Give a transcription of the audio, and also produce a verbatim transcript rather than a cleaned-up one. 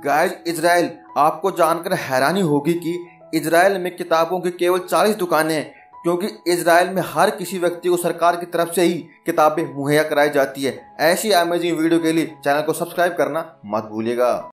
Guys Israel, आपको जानकर हैरानी होगी कि इजराइल में किताबों की केवल चालीस दुकानें हैं, क्योंकि इजराइल में हर किसी व्यक्ति को सरकार की तरफ से ही किताबें मुहैया कराई जाती है। ऐसी अमेजिंग वीडियो के लिए चैनल को सब्सक्राइब करना मत भूलिएगा।